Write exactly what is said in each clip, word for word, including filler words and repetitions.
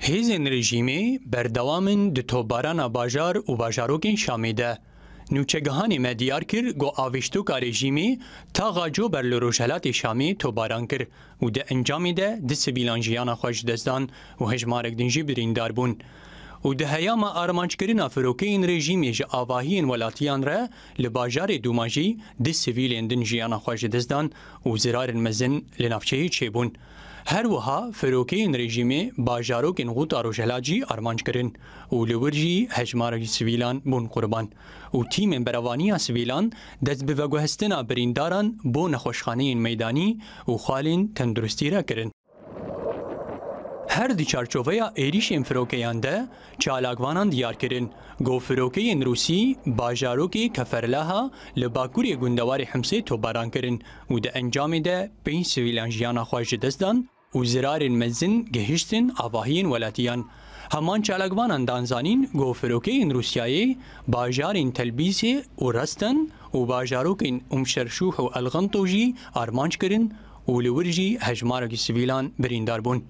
هیزن رژیمی بردوامن د توباران باجار و باجاروکین شامی ده. نوچگهانی مدیار کر گو آوشتو کا رژیمی تا غاجو بر لروشلات شامی توباران کر و ده انجامی ده ده سبیلان جیانا خوش دزدان و هجمارک دنجی بریندار بون. و ده هیاما آرمانچکرین فروکین رژیمی جا آواهین ولاتیان را لباجار دوماجی ده سویلین دن جیانا خوش دزدان و زرار مزن لنافچهی چه بون. هر وها فروکین رژیمی باجاروکین غوطا روشلاجی آرمانچ کرن و لورجی هجمارک سویلان بون قربان و تیم براوانی سویلان دست به وگوهستنا برینداران بو نخوشخانه میدانی و خالین تندرستی را کرن. هر دی چارچوبه ایریشین فروکیان ده چالاکوانان دیار کرن گو فروکین روسی باجاروکی کفرلاها لباکوری گندوار حمسه توباران کرن و ده انجام ده پین سویلان جیانا خواهش دستان و زرار مزن گهشتن آواهین ولاتیان. همان چالاکوانان دانزانین گو فروکین روسیایی باجارین تلبیسی و رستن و باجاروکین امشرشوح و الغنطوجی آرمانچ کرن و لورجی هجمارک سویلان بریندار بون.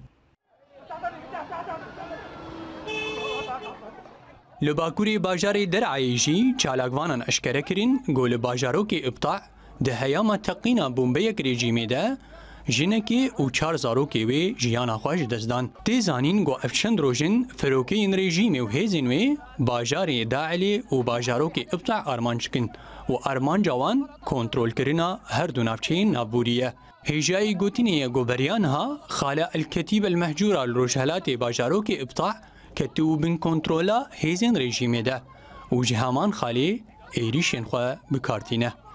لباکوری باجاری درعایی جی چالاکوانان اشکره کرین گو لباجاروکی ابطاع ده هیاما تقینا بومبیک رژیمی ده جنکی و چار زاروکی وی جیانا خواهش دزدان. تیزانین گو افچند روژن فروکین رژیمی و هیزین وی باجاری داعلی و باجاروکی ابطاع آرمانچ کن و آرمان جوان کنترول کرنا هر دو نافچین نابوریه. هیجای گوتینی گوبریان ها خاله الکتیب المهجورة لروجهلات باجاروکی ابطاع کتو بن کنترولا هیزن رژیمی ده و جهامان خالی ایریشن خواه بکارتینه.